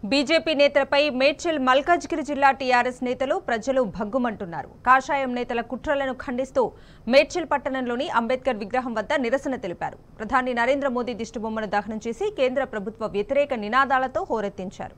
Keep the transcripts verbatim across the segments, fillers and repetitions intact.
BJP నేతలపై మేడ్చల్ మల్కాజ్గిరి జిల్లా TRS నేతలు ప్రజలు భగ్గుమంటున్నారు. కాషాయం నేతల కుట్రలను ఖండిస్తూ మేడ్చల్ పట్టణంలోని అంబేద్కర్ విగ్రహం వద్ద నిరసన తెలిపారు. ప్రధాని నరేంద్ర మోదీ దిష్టిబొమ్మను దహనం చేసి కేంద్ర ప్రభుత్వ వ్యతిరేక నినాదాలతో హోరెత్తించారు.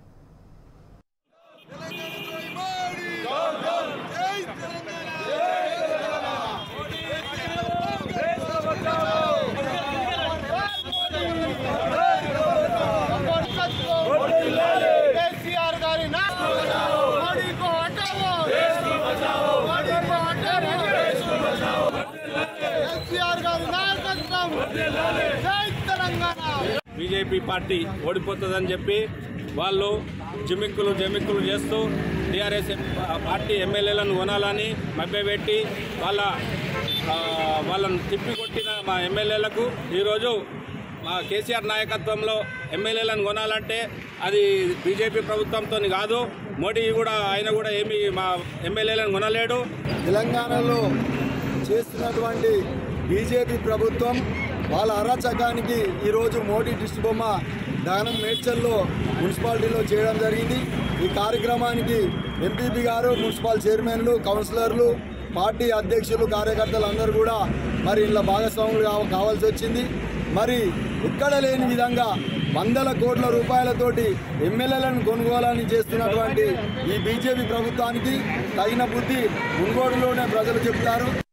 బీజేపీ పార్టీ ఓడిపోతుందని చెప్పి వాళ్ళు జిమిక్కులు జమిక్కులు చేస్తూ టీఆర్ఎస్ పార్టీ ఎమ్మెల్యేలను కొనాలని మభ్యపెట్టి వాళ్ళ వాళ్ళను తిప్పికొట్టిన మా ఎమ్మెల్యేలకు ఈరోజు మా కేసీఆర్ నాయకత్వంలో ఎమ్మెల్యేలను కొనాలంటే అది బీజేపీ ప్రభుత్వంతో కాదు. మోడీ కూడా ఆయన కూడా ఏమీ మా ఎమ్మెల్యేలను కొనలేడు. తెలంగాణలో చేస్తున్నటువంటి బీజేపీ ప్రభుత్వం వాళ్ళ అరాచకానికి ఈరోజు మోడీ దిష్టిబొమ్మ దహనం మేడ్చల్లో మున్సిపాలిటీలో చేయడం జరిగింది. ఈ కార్యక్రమానికి ఎంపీపీ గారు, మున్సిపల్ చైర్మన్లు, కౌన్సిలర్లు, పార్టీ అధ్యక్షులు, కార్యకర్తలు అందరూ కూడా మరి ఇలా భాగస్వాములు కావాల్సి వచ్చింది. మరి ఎక్కడ లేని విధంగా వందల కోట్ల రూపాయలతోటి ఎమ్మెల్యేలను కొనుగోలని చేస్తున్నటువంటి ఈ బీజేపీ ప్రభుత్వానికి తగిన బుద్ధి మున్గోడులోనే ప్రజలు చెప్తారు.